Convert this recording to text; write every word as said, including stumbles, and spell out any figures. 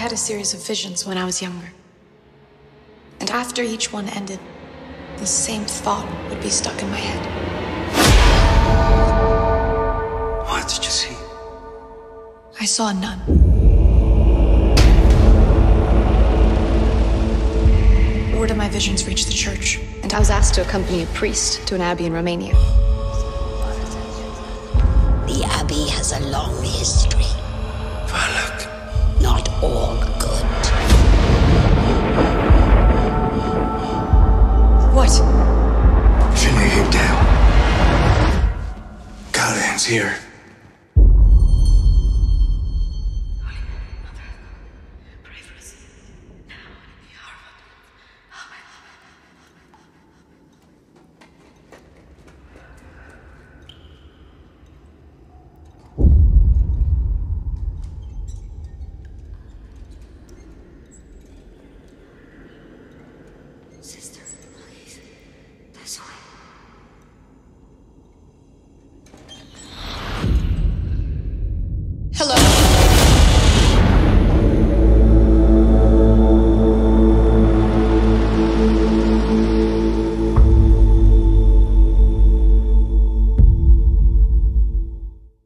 had a series of visions when I was younger. And after each one ended, the same thought would be stuck in my head. What did you see? I saw a nun. Word of my visions reached the church, and I was asked to accompany a priest to an abbey in Romania. The abbey has a long history. Valak. Not all good. What? Finley, down. Callahan's here.